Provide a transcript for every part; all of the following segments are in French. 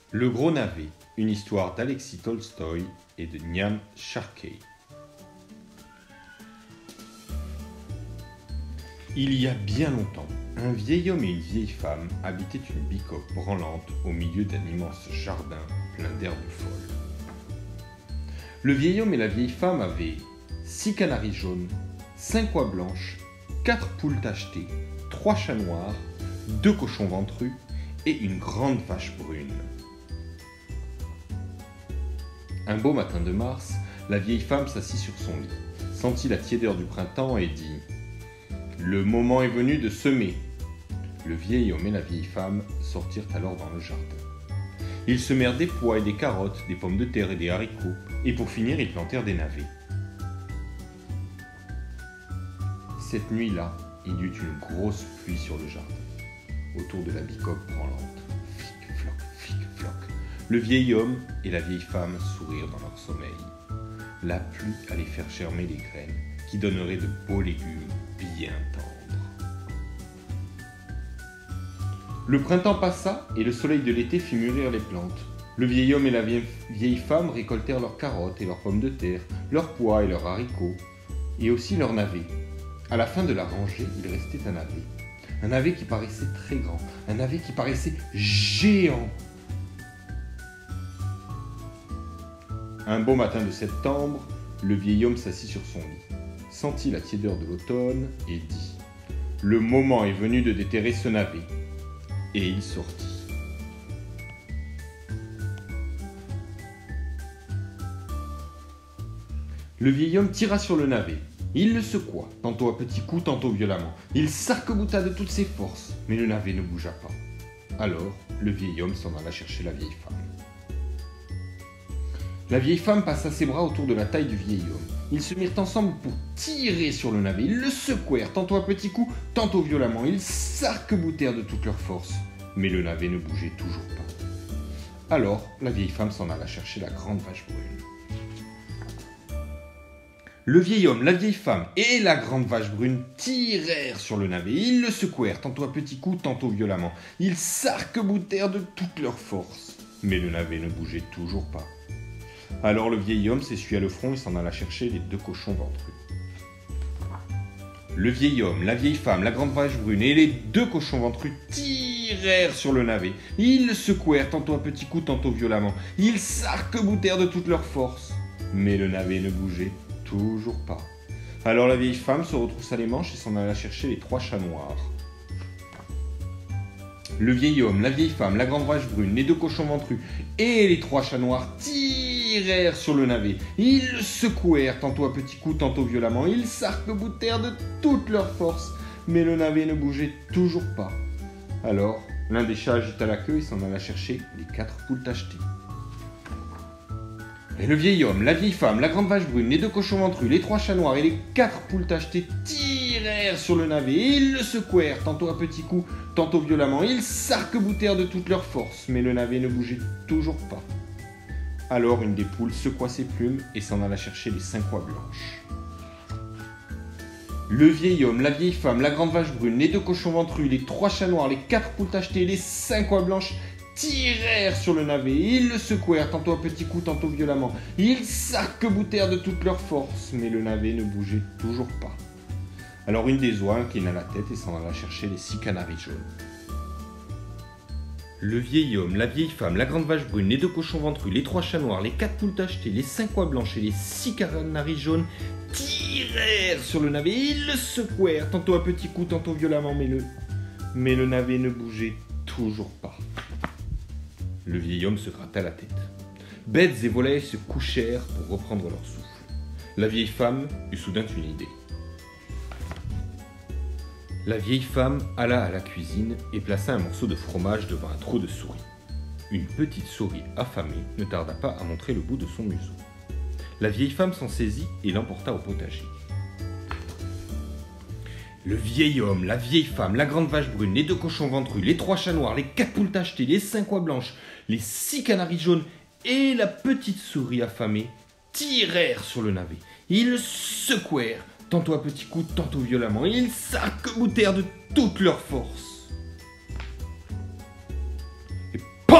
Le Gros Navet, une histoire d'Alexis Tolstoï et de Niam Sharkey. Il y a bien longtemps, un vieil homme et une vieille femme habitaient une bicoque branlante au milieu d'un immense jardin plein d'herbes folles. Le vieil homme et la vieille femme avaient 6 canaris jaunes, 5 oies blanches, 4 poules tachetées, 3 chats noirs, 2 cochons ventrus et une grande vache brune. Un beau matin de mars, la vieille femme s'assit sur son lit, sentit la tiédeur du printemps et dit « Le moment est venu de semer !» Le vieil homme et la vieille femme sortirent alors dans le jardin. Ils semèrent des pois et des carottes, des pommes de terre et des haricots, et pour finir, ils plantèrent des navets. Cette nuit-là, il y eut une grosse pluie sur le jardin, autour de la bicoque branlante. Flic-floc, flic-floc. Le vieil homme et la vieille femme sourirent dans leur sommeil. La pluie allait faire germer les graines qui donneraient de beaux légumes bien tendres. Le printemps passa et le soleil de l'été fit mûrir les plantes. Le vieil homme et la vieille femme récoltèrent leurs carottes et leurs pommes de terre, leurs pois et leurs haricots, et aussi leurs navets. À la fin de la rangée, il restait un navet. Un navet qui paraissait très grand, un navet qui paraissait géant. Un beau matin de septembre, le vieil homme s'assit sur son lit, sentit la tiédeur de l'automne et dit « Le moment est venu de déterrer ce navet. » Et il sortit. Le vieil homme tira sur le navet. Il le secoua, tantôt à petits coups, tantôt violemment. Il s'arc-bouta de toutes ses forces, mais le navet ne bougea pas. Alors, le vieil homme s'en alla chercher la vieille femme. La vieille femme passa ses bras autour de la taille du vieil homme. Ils se mirent ensemble pour tirer sur le navet. Ils le secouèrent, tantôt à petits coups, tantôt violemment. Ils s'arc-boutèrent de toutes leurs forces, mais le navet ne bougeait toujours pas. Alors, la vieille femme s'en alla chercher la grande vache brune. Le vieil homme, la vieille femme et la grande vache brune tirèrent sur le navet. Ils le secouèrent, tantôt à petits coups, tantôt violemment. Ils s'arc-boutèrent de toutes leurs forces, mais le navet ne bougeait toujours pas. Alors le vieil homme s'essuya le front et s'en alla chercher les 2 cochons ventrus. Le vieil homme, la vieille femme, la grande vache brune et les 2 cochons ventrus tirèrent sur le navet. Ils le secouèrent, tantôt à petits coups, tantôt violemment. Ils s'arc-boutèrent de toutes leurs forces, mais le navet ne bougeait toujours pas. Alors la vieille femme se retroussa les manches et s'en alla chercher les 3 chats noirs. Le vieil homme, la vieille femme, la grande vache brune, les 2 cochons ventrus et les 3 chats noirs tirèrent sur le navet. Ils le secouèrent, tantôt à petits coups, tantôt violemment. Ils s'arc-boutèrent de toutes leurs forces, mais le navet ne bougeait toujours pas. Alors, l'un des chats agita la queue et s'en alla chercher les 4 poules tachetées. Et le vieil homme, la vieille femme, la grande vache brune, les 2 cochons ventrus, les 3 chats noirs et les 4 poules tachetées tirèrent sur le navet. Ils le secouèrent, tantôt à petits coups, tantôt violemment. Ils s'arc-boutèrent de toutes leurs forces, mais le navet ne bougeait toujours pas. Alors une des poules secoua ses plumes et s'en alla chercher les 5 oies blanches. Le vieil homme, la vieille femme, la grande vache brune, les 2 cochons ventrus, les 3 chats noirs, les 4 poules tachetées et les 5 oies blanches tirèrent sur le navet. Ils le secouèrent, tantôt à petits coups, tantôt violemment. Ils s'arc-boutèrent de toutes leurs forces, mais le navet ne bougeait toujours pas. Alors une des oies inclina la tête et s'en alla chercher les 6 canaris jaunes. Le vieil homme, la vieille femme, la grande vache brune, les 2 cochons ventrus, les 3 chats noirs, les 4 poules tachetées, les 5 oies blanches et les 6 canaris jaunes tirèrent sur le navet. Ils le secouèrent, tantôt à petits coups, tantôt violemment, mais le navet ne bougeait toujours pas. Le vieil homme se gratta la tête. Bêtes et volailles se couchèrent pour reprendre leur souffle. La vieille femme eut soudain une idée. La vieille femme alla à la cuisine et plaça un morceau de fromage devant un trou de souris. Une petite souris affamée ne tarda pas à montrer le bout de son museau. La vieille femme s'en saisit et l'emporta au potager. Le vieil homme, la vieille femme, la grande vache brune, les 2 cochons ventrus, les 3 chats noirs, les 4 poules tachetées, les 5 oies blanches, les 6 canaris jaunes et la petite souris affamée tirèrent sur le navet. Ils le secouèrent, tantôt à petits coups, tantôt violemment. Ils s'arc-boutèrent de toutes leurs forces. Et PAM !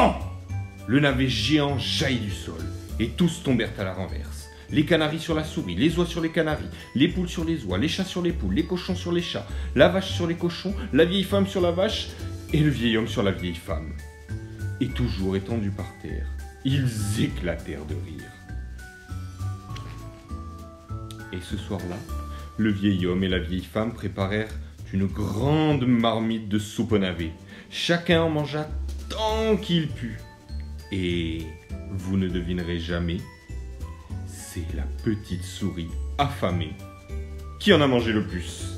le navet géant jaillit du sol, et tous tombèrent à la renverse. Les canaris sur la souris, les oies sur les canaris, les poules sur les oies, les chats sur les poules, les cochons sur les chats, la vache sur les cochons, la vieille femme sur la vache, et le vieil homme sur la vieille femme. Et toujours étendus par terre, ils éclatèrent de rire. Et ce soir-là, le vieil homme et la vieille femme préparèrent une grande marmite de soupe au navet. Chacun en mangea tant qu'il put. Et vous ne devinerez jamais, c'est la petite souris affamée qui en a mangé le plus.